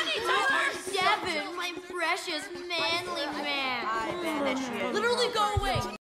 DeVoN, my precious manly man. I vanish you. Literally go away.